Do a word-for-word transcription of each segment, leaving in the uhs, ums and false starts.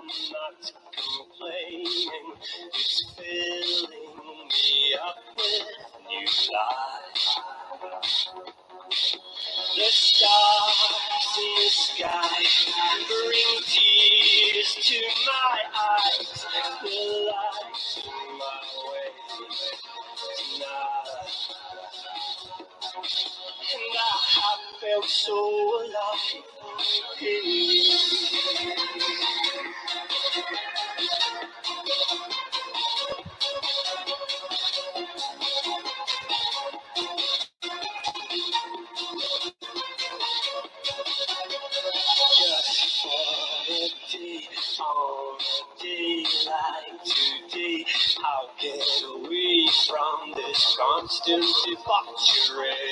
not complaining. It's filling me up with new life. The stars in the sky bring tears to my eyes. The lights in my way tonight. And I have felt so alive in you. Just for a day, on a day like today, I'll get away from this constant debauchery.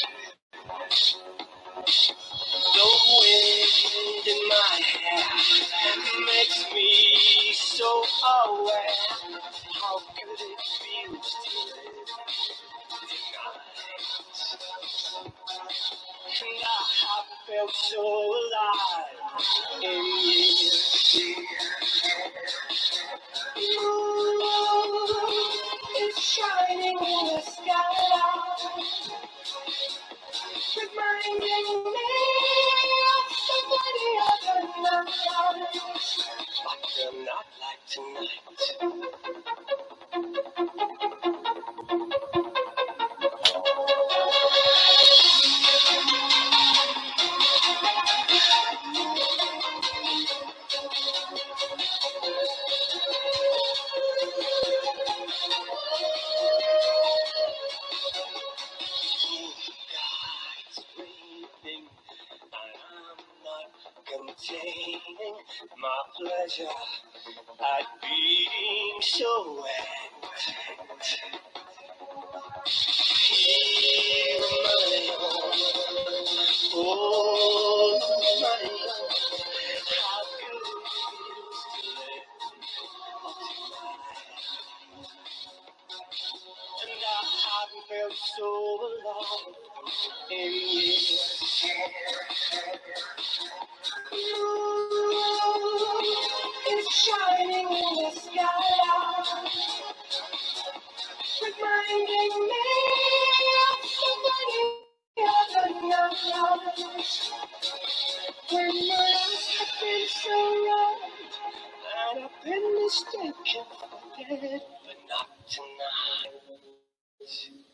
The wind in my hair makes me so aware how good it feels to live tonight. And I have felt so alive in you. Moon is shining in the sky, reminding me of somebody other night. But they're not like tonight. Containing my pleasure at being so wet. Here on my own, oh my own, how good it feels to live tonight. And I haven't felt so alone in years. It's shining in the sky, reminding me of somebody other night. When my life has been so wrong, and I've been mistaken for dead, but not tonight.